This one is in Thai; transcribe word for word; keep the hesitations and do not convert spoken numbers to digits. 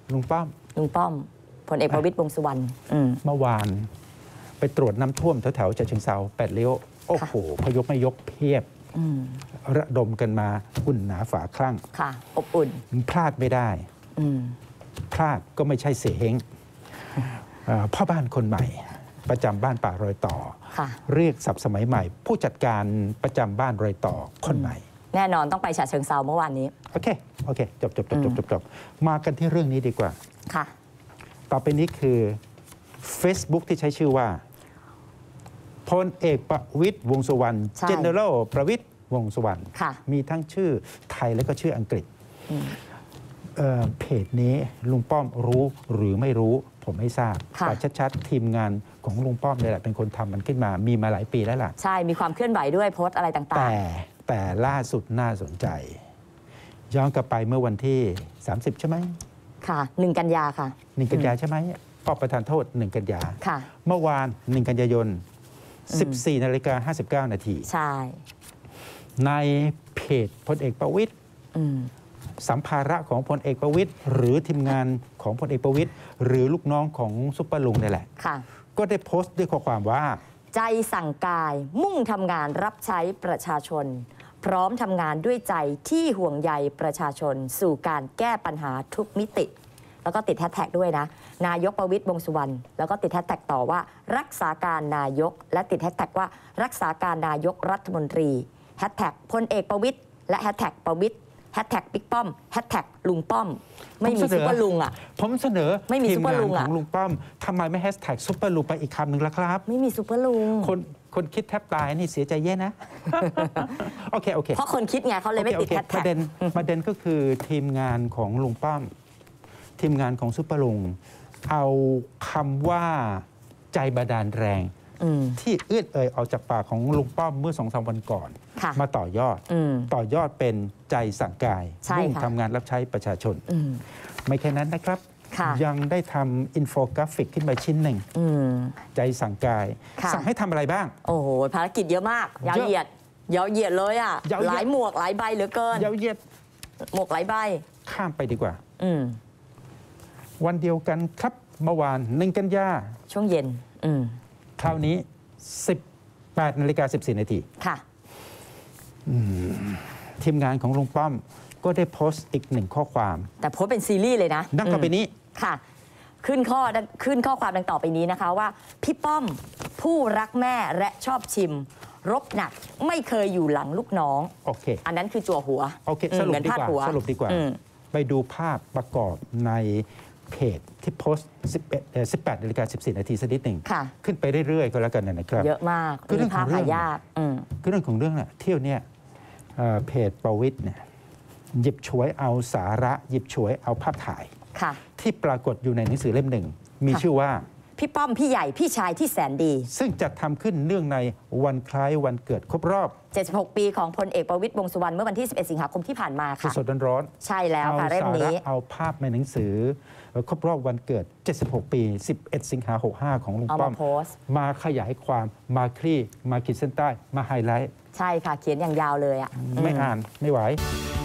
ลุงป้อมลุงป้อมพลเอกประวิตรวงษ์สุวรรณเมื่อวานไปตรวจน้ำท่วมแถวๆฉะเชิงเทราแปดริ้วโอ้โหพยกไม่ยกเพียบระดมกันมาอุ่นหนาฝาคลั่งค่ะอบอุ่นพลาดไม่ได้พลาดก็ไม่ใช่เสเฮงพ่อบ้านคนใหม่ประจำบ้านป่ารอยต่อเรียกศัพท์สมัยใหม่ ผู้จัดการประจำบ้านรอยต่อคนใหม่แน่นอนต้องไปฉะเชิงเทราเมื่อวานนี้โอเคโอเคจบจบจบจบจบจบมากันที่เรื่องนี้ดีกว่าค่ะต่อไปนี้คือ Facebook ที่ใช้ชื่อว่าพลเอกประวิตรวงษ์สุวรรณ General ประวิตรวงษ์สุวรรณมีทั้งชื่อไทยและก็ชื่ออังกฤษเพจนี้ลุงป้อมรู้หรือไม่รู้ผมไม่ทราบแต่ชัดๆทีมงานของลุงป้อมเนี่ยแหละเป็นคนทำมันขึ้นมามีมาหลายปีแล้วล่ะใช่มีความเคลื่อนไหวด้วยโพสต์อะไรต่างๆแต่แต่ล่าสุดน่าสนใจย้อนกลับไปเมื่อวันที่สามสิบใช่ไหมค่ะหนึ่งกันยาค่ะหนึ่งกันยาใช่ไหมป้อประธานโทษหนึ่งกันยาค่ะเมื่อวานหนึ่งกันยายนสิบสี่นาฬิกาห้าสิบเก้านาทีใช่ในเพจพลเอกประวิตรสัมภาระของพลเอกประวิตรหรือทีมงานของพลเอกประวิตรหรือลูกน้องของซุปเปอร์ลุงนี่แหละก็ได้โพสต์ด้วยข้อความว่าใจสั่งกายมุ่งทำงานรับใช้ประชาชนพร้อมทำงานด้วยใจที่ห่วงใยประชาชนสู่การแก้ปัญหาทุกมิติแล้วก็ติดแฮชแท็กด้วยนะนายกประวิตรวงษ์สุวรรณแล้วก็ติดแฮชแท็กต่อว่ารักษาการนายกและติดแฮชแท็กว่ารักษาการนายกรัฐมนตรีแฮชแท็กพลเอกประวิตรและแฮชแท็กประวิตรแฮชแท็กบิ๊กป้อมแฮชแท็กลุงป้อมไม่มีซุปเปอร์ลุงอ่ะผมเสนอไม่มีซุปเปอร์ลุงของลุงป้อมทำไมไม่แฮชแท็กซุปเปอร์ลุงไปอีกคำหนึ่งล่ะครับไม่มีซุปเปอร์ลุงคนคนคิดแทบตายนี่เสียใจแย่นะโอเคโอเคเพราะคนคิดไงเขาเลยไม่ติดแฮชแท็กประเด็นประเด็นก็คือทีมงานของลุงป้อมทีมงานของซุปเปอร์ลุงเอาคำว่าใจบาดาลแรงที่เอื้อนเอ่ยออกจากปากของลุงป้อมเมื่อสองสามวันก่อนมาต่อยอดต่อยอดเป็นใจสั่งกายมุ่งทำงานรับใช้ประชาชนไม่แค่นั้นนะครับยังได้ทำอินโฟกราฟิกขึ้นมาชิ้นหนึ่งใจสั่งกายสั่งให้ทำอะไรบ้างโอ้โหภารกิจเยอะมากยาวเหยียดยาวเหยียดเลยอ่ะหลายหมวกหลายใบเหลือเกินยาวเหยียดหมวกหลายใบข้ามไปดีกว่าวันเดียวกันครับเมื่อวานหนึ่งกันยาช่วงเย็นคราวนี้สิบแปดนาฬิกาสิบสี่นาทีค่ะทีมงานของลุงป้อมก็ได้โพสต์อีกหนึ่งข้อความแต่โพสต์เป็นซีรีส์เลยนะดังต่อไปนี้ค่ะขึ้นข้อขึ้นข้อความดังต่อไปนี้นะคะว่าพี่ป้อมผู้รักแม่และชอบชิมรบหนักไม่เคยอยู่หลังลูกน้องโอเคอันนั้นคือจั่วหัวโอเคสรุปดีกว่าสรุปดีกว่าไปดูภาพประกอบในเพจที่โพสต์สิบแปดนาฬิกาสิบสี่นาทีสักนิดหนึ่งขึ้นไปเรื่อยๆก็แล้วกันนะครับเยอะมากคือเรื่องของเรื่องคือเรื่องของเรื่องน่ะเที่ยวเนี่ยเพจประวิตรเนี่ยหยิบฉวยเอาสาระหยิบฉวยเอาภาพถ่ายที่ปรากฏอยู่ในหนังสือเล่มหนึ่งมีชื่อว่าพี่ป้อมพี่ใหญ่พี่ชายที่แสนดีซึ่งจัดทำขึ้นเนื่องในวันคล้ายวันเกิดครบรอบเจ็ดสิบหกปีของพลเอกประวิตรวงษ์สุวรรณเมื่อวันที่สิบเอ็ดสิงหาคมที่ผ่านมาค่ะสดๆร้อนๆใช่แล้วค่ะเล่มนี้เอาภาพในหนังสือครบรอบวันเกิดเจ็ดสิบหกปีสิบเอ็ดสิงหาคมหกสิบห้าของลุงป้อมมาขยายความมาคลี่มาขีดเส้นใต้มาไฮไลท์ใช่ค่ะเขียนอย่างยาวเลยอ่ะไม่อ่านไม่ไหว